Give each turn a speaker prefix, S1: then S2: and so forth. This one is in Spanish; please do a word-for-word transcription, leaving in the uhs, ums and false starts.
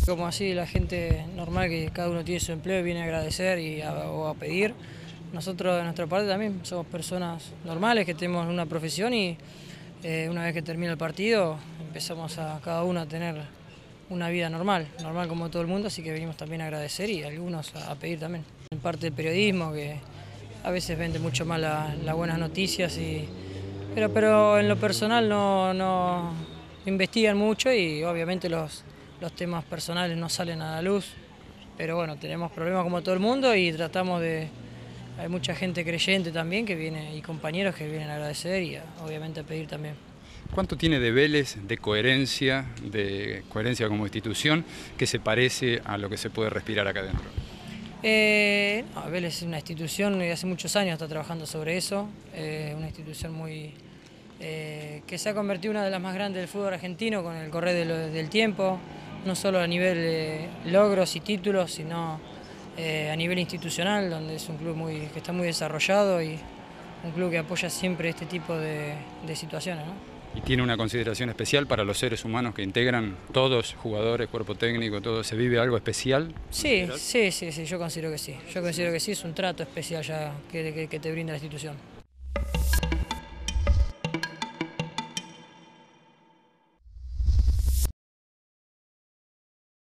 S1: Como así la gente normal que cada uno tiene su empleo viene a agradecer y a, o a pedir. Nosotros de nuestra parte también somos personas normales que tenemos una profesión y eh, una vez que termina el partido empezamos a cada uno a tener una vida normal, normal como todo el mundo, así que venimos también a agradecer y algunos a, a pedir también. En parte del periodismo que a veces vende mucho más las la buenas noticias, y, pero, pero en lo personal no, no investigan mucho y obviamente los, los temas personales no salen a la luz, pero bueno, tenemos problemas como todo el mundo y tratamos de... Hay mucha gente creyente también que viene y compañeros que vienen a agradecer y a, obviamente a pedir también.
S2: ¿Cuánto tiene de Vélez de coherencia, de coherencia como institución, que se parece a lo que se puede respirar acá adentro?
S1: Eh, no, Vélez es una institución que hace muchos años está trabajando sobre eso, eh, una institución muy eh, que se ha convertido en una de las más grandes del fútbol argentino con el correr de lo, del tiempo, no solo a nivel de logros y títulos, sino eh, a nivel institucional, donde es un club muy, que está muy desarrollado y un club que apoya siempre este tipo de, de situaciones, ¿no?
S2: ¿Y tiene una consideración especial para los seres humanos que integran todos, jugadores, cuerpo técnico, todo? ¿Se vive algo especial?
S1: Sí, sí, sí, sí, yo considero que sí. Yo considero que sí, es un trato especial ya que, que, que te brinda la institución.